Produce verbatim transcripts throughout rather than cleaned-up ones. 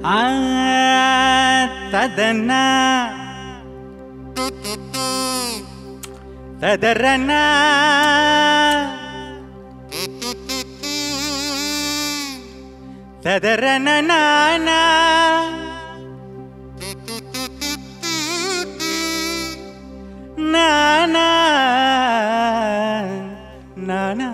tadana tadarana tadarana na na na na na na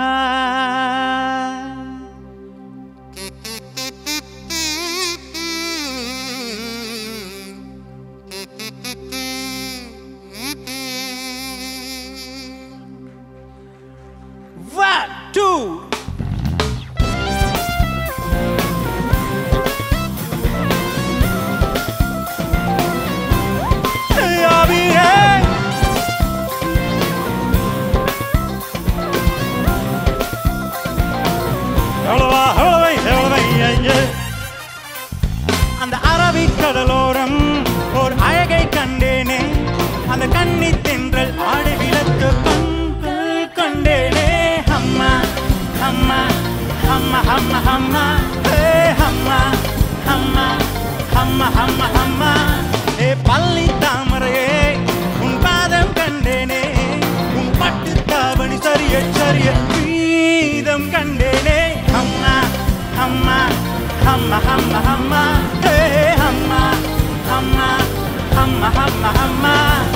one two அந்த அரபிக்கடலோரம் ஓர் அழகை கண்டேனே அந்த கன்னி தென்றல் ஆடை விளக்கு கண்கள் கண்டேனே அம்மா அம்மா அம்மா அம்மா அம்மா ஏ அம்மா அம்மா அம்மா அம்மா அம்மா ஏ பள்ளி தாமரையே உன் பாதம் கண்டேனே உன் பட்டு தாவணி சரிய சரிய வீதம் கண்டேனே அம்மா அம்மா அம்மா அம்மா அம்மா ஏ அம்மா அம்மா அம்மா அம்மா அம்மா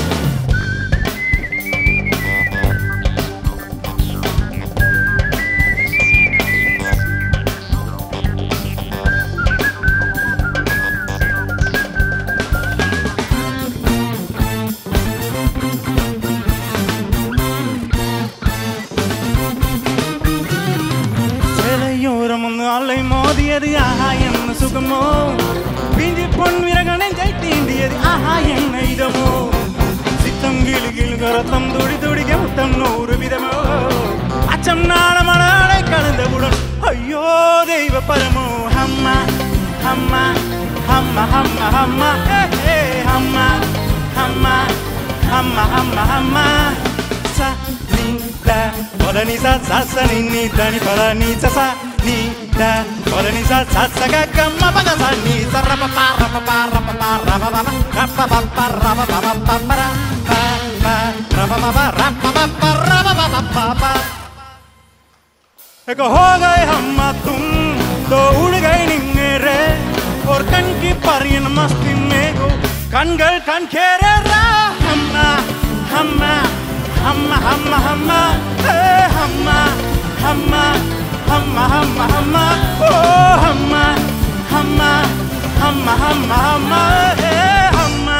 அலை மோதியது ஆஹா என்ன சுகமோ பிஞ்சி பொன் விரகணன் ஜெய் தீண்டியது ஆஹா என்ன இதமோ சித்தம் கிளு கிளு கரத்தம் துடி துடிக்க முத்தம் நூறு விதமோ அச்சம் நாணமனாலை கலந்தவுடன் ஐயோ தெய்வ பரமோ அம்மா அம்மா அம்மா அம்மா அம்மா ஏ அம்மா அம்மா அம்மா அம்மா அம்மா சா நீ த பதனி சா சா சா நீ நீ தனி பதனி சா சா ni da ora ni sa sa sa ga ga ma pa ga sa ni sa ra pa pa ra pa pa ra pa pa ra pa pa ra pa pa pa ra pa pa pa pa pa ra pa pa ra pa pa pa ra pa pa pa ra pa pa pa pa एक हो गए हम तुम तो उड़ गए निंगरे और कन की परियन मस्ती में को कनगल कन खेरे रा हम्मा हम्मा हम्मा हम्मा हम्मा ए हम्मा हम्मा Hamma hamma hamma oh hamma hamma hamma hamma hamma eh hamma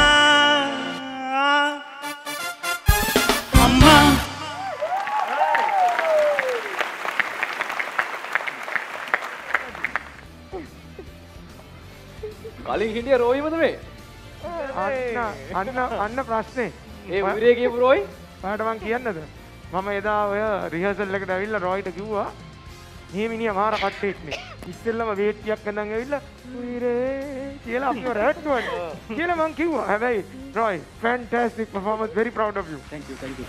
hamma කලින් හිටිය රෝයිමද මේ අන්න අන්න අන්න ප්‍රශ්නේ ඒ උරේ කියපු රෝයි ඔයාලට මං කියන්නද මම එදා ඔය රිහර්සල් එකට ඇවිල්ලා රෝයිට කිව්වා මේ මිනිහා මාර කට්ටෙක්නේ ඉස්සෙල්ලම වේට්ටියක් අඳන් ඇවිල්ලා උයිරේ කියලා අපිව රැට්ටුවා කියලා මං කිව්වා හැබැයි Roy fantastic performance very proud of you thank you thank you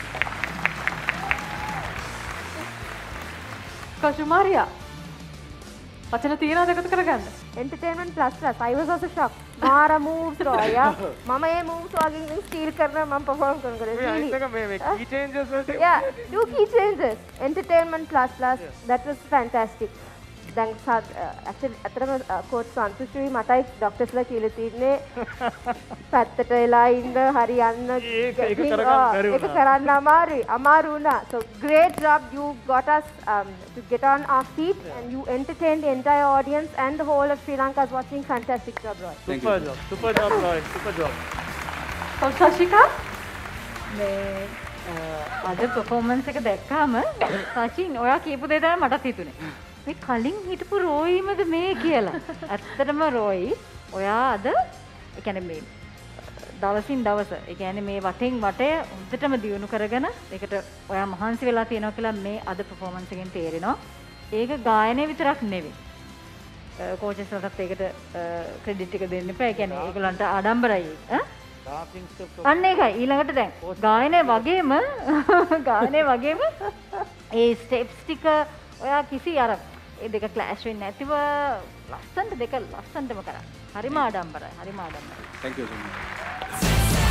කෂුමාරියා වචන තියනවද එකතු කරගන්න entertainment plus plus I was also shocked මාර moves රොයා මම මේ moves වගේ ස්ටීල් කරනවා මම perform කරනවා really ඒක මේ මේ key changes වලට yeah two key changes entertainment plus plus that was fantastic දැන් actually අතරම coach සන්තුෂ්‍රී මටයි ડોක්ටර්ස්ලා කියලා තින්නේ පැත්තට වෙලා ඉන්න හරියන්න ඒක ඒක කරගන්න බැරි වුණා ඒක කරන්න අමාරුයි අමාරු වුණා so great job you got us um, to get on our feet and you entertained the entire audience and the whole of Sri Lanka is watching fantastic job Roy super job super job Roy super job so Sashika මේ අද performance එක දැක්කම සචින් ඔයා කියපු දේ තමයි මටත් හිතුනේ මේ කලින් හිටපු රෝයිමද මේ කියලා. ඇත්තටම රෝයි ඔයා අද ඒ කියන්නේ මේ දවසින් දවස ඒ කියන්නේ මේ වටෙන් වටේ හොඳටම දියුණු කරගෙන ඒකට ඔයා මහන්සි වෙලා තියෙනවා කියලා මේ අද performance එකෙන් තේරෙනවා. ඒක ගායනය විතරක් නෙවෙයි. කෝචස්ලටත් ඒකට ක්‍රෙඩිට් එක දෙන්න එපා. ඒ කියන්නේ ඒගොල්ලන්ට ආඩම්බරයි. ඈ අන්න ඒකයි ඊළඟට දැන් ගායනය වගේම ගායනය වගේම ඒ ස්ටෙප්ස් ටික ඔයා කිසි අර ඒ දෙක ක්ලෑෂ් වෙන්නේ නැතිව ලස්සනට දෙක ලස්සනටම කරා. හරිම ආඩම්බරයි. හරිම ආඩම්බරයි. Thank you so much.